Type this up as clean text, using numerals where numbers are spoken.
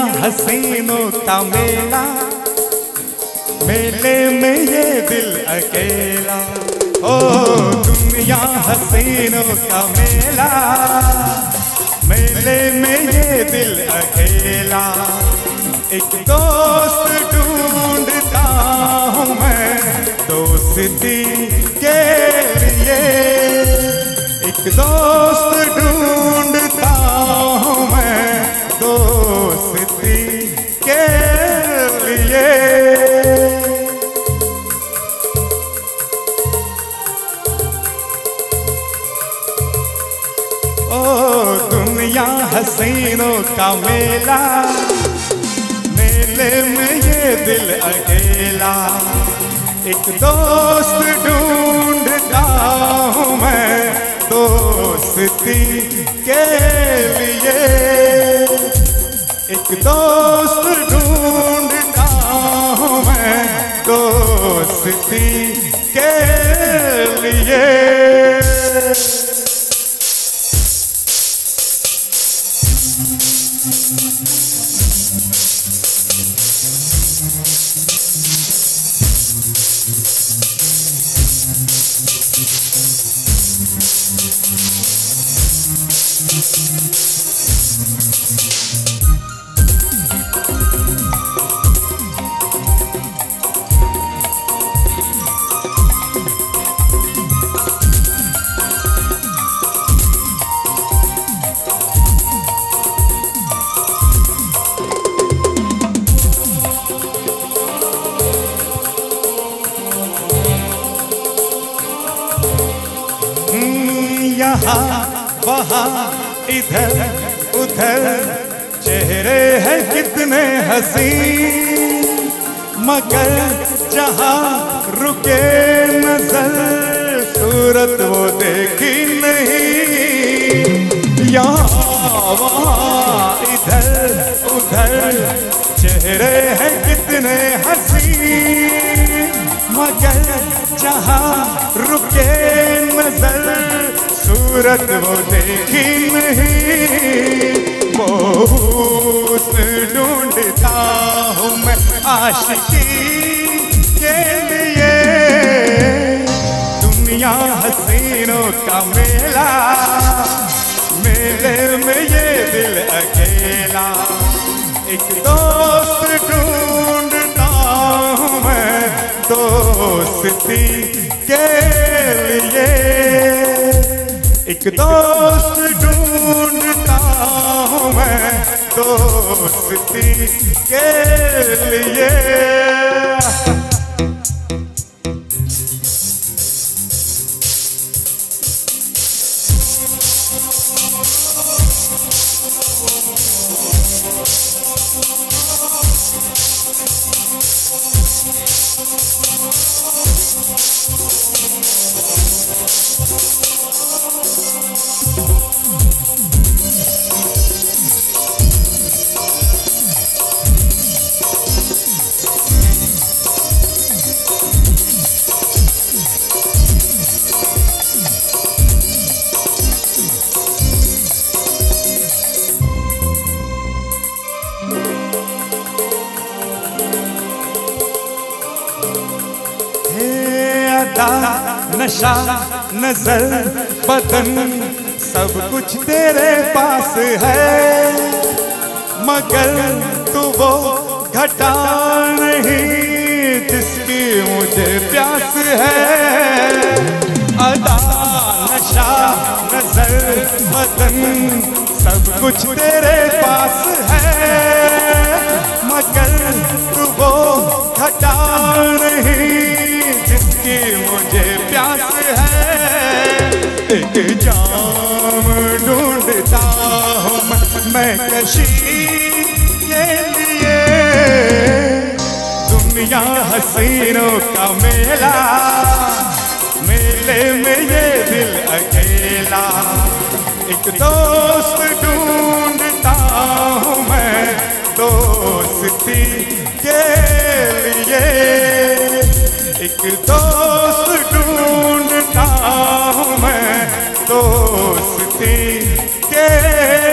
हसीनों का मेला, मेले में ये दिल अकेला। ओ दुनिया हसीनों का मेला, मेले में ये दिल अकेला। एक दोस्त ढूंढता हूँ मैं दोस्ती के लिए, एक दोस्त ढूंढता हूँ मैं दोस्ती के लिए। ओ दुनिया हसीनों का मेला, मेले में ये दिल अकेला। एक दोस्त ढूंढता हूँ मैं दोस्ती के लिए, एक दोस्त ढूंढता हूँ मैं दोस्ती के लिए। यहाँ वहाँ इधर उधर चेहरे हैं कितने हंसी, मगर जहाँ रुके नजर सूरत वो देखी नहीं। यहाँ वहाँ इधर उधर चेहरे हैं कितने हंसी, मगर जहाँ रुके नजर सूरत वो देखी नहीं। वो ढूंढता हूँ मैं आशिकी के लिए, दुनिया हसीनों का मेला, मेले में ये दिल अकेला। एक दोस्त ढूंढता हूँ मैं दोस्ती के लिए, एक दोस्त ढूंढता हूँ मैं दोस्ती के लिए। नशा नजर बदन सब कुछ तेरे पास है, मगर तू वो घटा नहीं जिसकी मुझे प्यास है। अदा नशा नजर बदन सब कुछ तेरे पास है, मगर तू वो घटा नहीं जिसकी मुझे प्यास है। एक जाम ढूंढता हूँ मैं कशी के लिए, दुनिया हसीनों का मेला, मेले में ये दिल अकेला। एक दोस्त ढूंढता हूँ मैं दोस्ती के लिए, एक दोस्त ढूंढता हूँ मैं दोस्ती के